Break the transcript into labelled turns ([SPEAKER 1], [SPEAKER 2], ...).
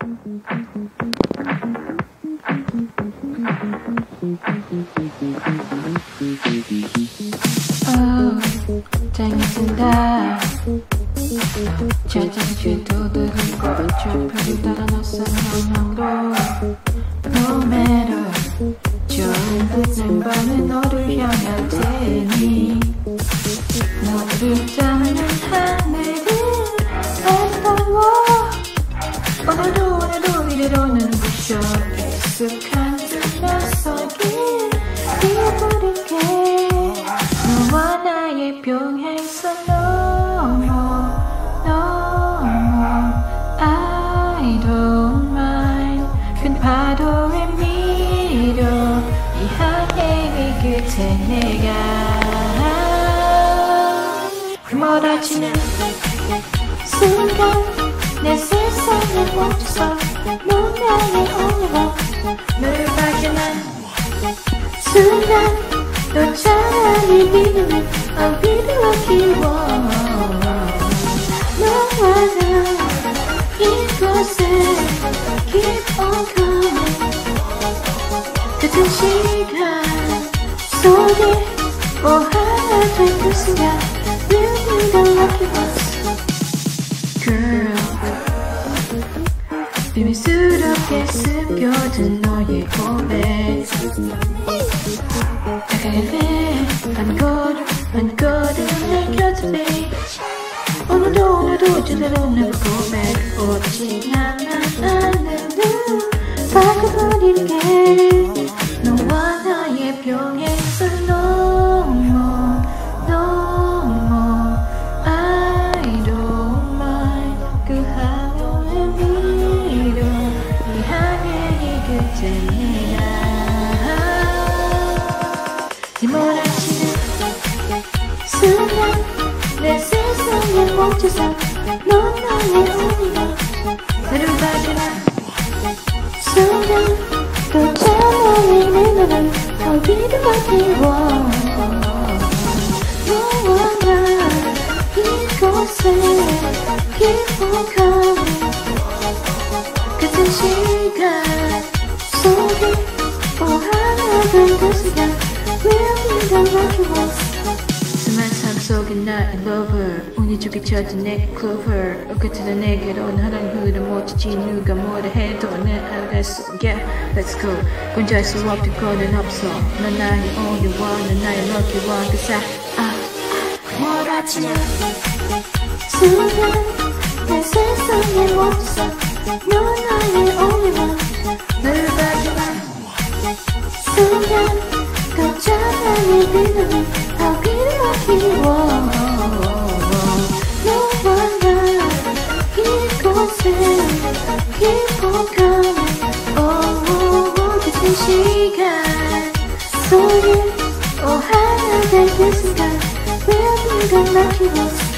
[SPEAKER 1] 짱이 든다 잦은 쥐도들은 좌표를 따라 낯선 방향으로 No matter 좋은 밤에 너를 향할 테니 너를 닦는 하늘은 아름다워 오늘도 이대로는 부셔 익숙한 듯 낯설긴 잊어버릴게 너와 나의 평행선 넘어 I don't mind 큰 파도에 밀어 이 항해의 끝에 내가 휘몰아치는 순간 내 세상에 멈춰서 넌 나의 only one 너를 발견한 순간 또 차라리 믿음을 I'll be the lucky one 너와 나 이곳에 keep on coming 같은 시간 속에 뭐 하나 된 그 순간 We'll be the lucky ones Girl 비밀스럽게 숨겨둔 너의 고백 다가갈래 한 걸음 내 곁에 be 오늘도 제대로 내 고백 오직 않는 바꿔버릴게 너와 나의 평행선 넘어 I don't mind 그 하늘에 밀어 이 하늘이 끝에 내가 휘몰아치는 순간 내 세상에 멈춰서 넌 나의 only one 너를 발견한 순간 또 차라리 내 눈을 I'll be the lucky one 너와 나 이곳에 keep on coming 같은 시간 속에 뭐 하나 된 그 순간 We'll be the lucky ones 수많은 삶 속에 나의 lover 운이 좋게 찾은 내 clover 끝으로 내게로는 하나는 흐름 못지지 누가 뭐라 해도 내 알아갈 수 Yeah, let's go 혼자할 수 없던 거는 없어 넌 나의 only one 넌 나의 lucky one 그 사람 몰아치는 순간 내 세상에 멈춰서 넌 나의 only one 너를 발견한 순간 걱정하니 믿음이 I'll be the lucky one 너와 나 이곳에 keep on coming 같은 시간 속에 하나 된 그 순간 We'll be the lucky ones